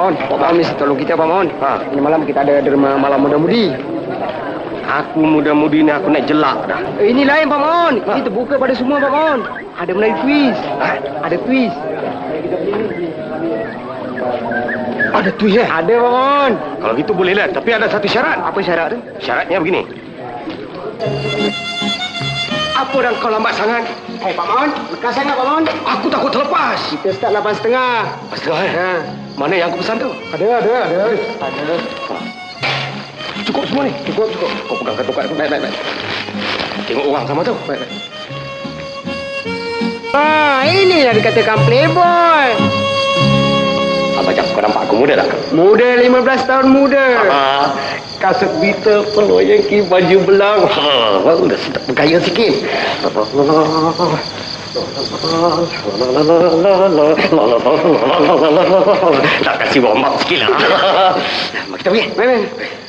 Mon. Pak Mon mesti tolong kita, Pak Mon. Ini malam kita ada derma malam muda-mudi. Aku muda-mudi ni aku nak jelak dah. Ini lain, Pak Mon. Ini terbuka pada semua, Pak Mon. Ada menari twist. Ada twist. Ada twist eh? Ada, Pak Mon. Kalau gitu boleh lah. Tapi ada satu syarat. Apa syarat tu? Syaratnya begini. Apa dah kau lambat sangat? Pak Mon. Lekas sangat, Pak Mon. Aku takut terlepas. Kita start 8.30. Pasal eh? Mana yang aku pesan tu? Ada. Cukup semua ni? Cukup. Kau pegang ketukat tu. Baik. Tengok orang sama tu. Baik. Ini yang dikatakan playboy. Abang kau nampak aku muda tak? Muda, 15 tahun muda. Kasut bitter, peloyang baju belang. Dah sedap bergaya sikit. Tak kasih warm up sikit lah. Kita pergi. Baik.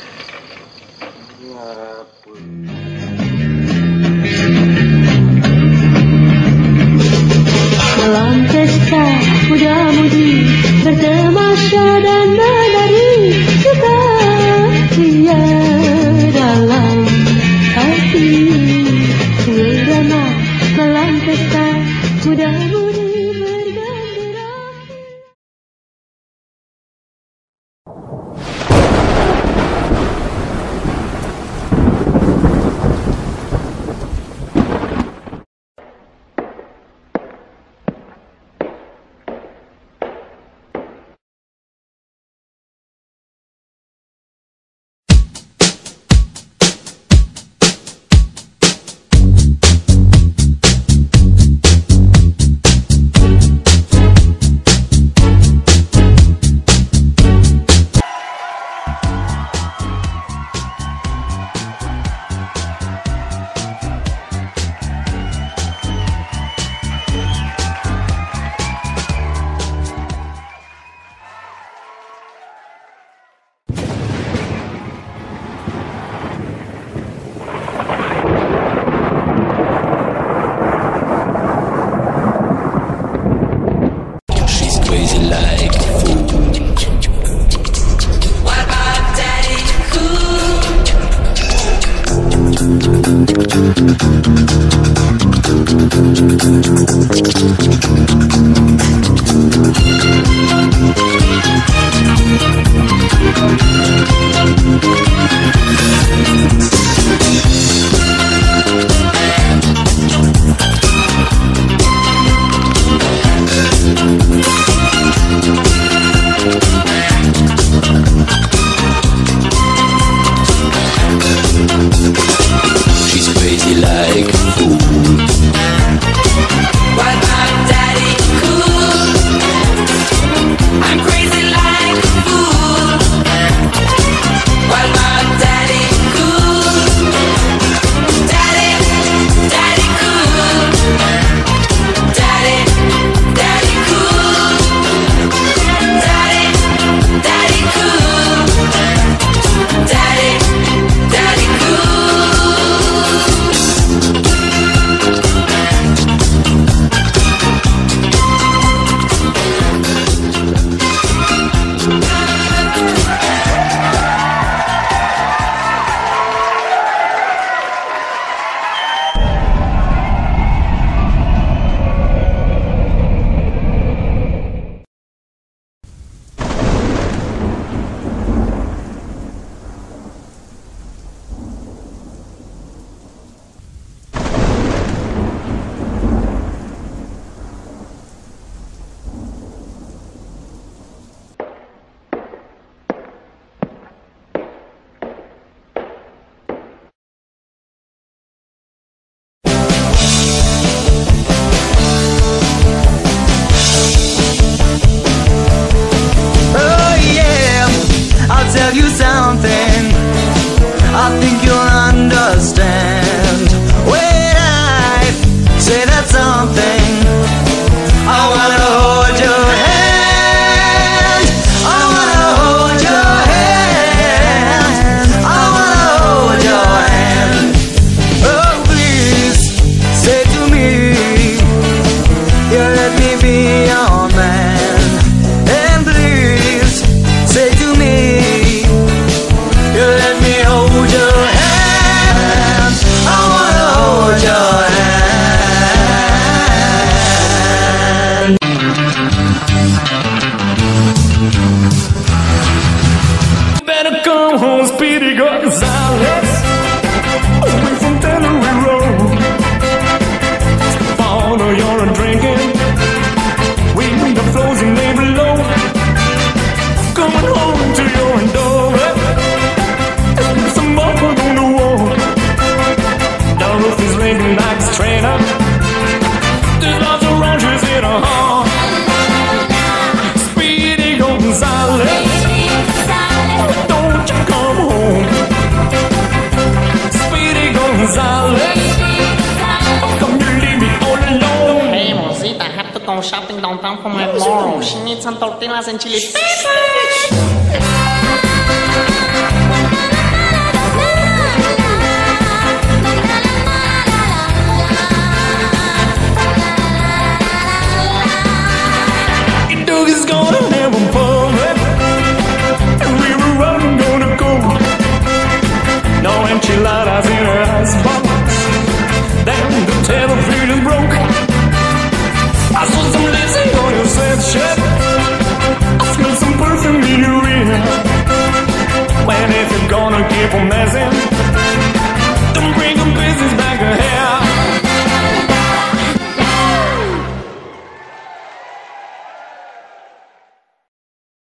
Dalam pesta muda-mudi bertamasya dan menari, suka dia dalam hati. Irama dalam pesta muda-mudi. Gonzales, away from Tannery Road. Follow your drinking, waiting the flows and lay below. Coming home to your door, some more on the wall. The roof is leaning like a strainer. There's lots of oranges in a hall. Speedy Gonzales, don't you come home. Speedy Gonzales, come you leave me all alone. Hey, Mosita, I have to go shopping downtown for my mom. She needs some tortillas and chili peppers. Dougie's gonna have a party, and we were all gonna go. No enchiladas in her icebox. Then the television broke. I saw some lipstick on your sweatshirt. I smelled some perfume in your ear. When if you're gonna keep on messing,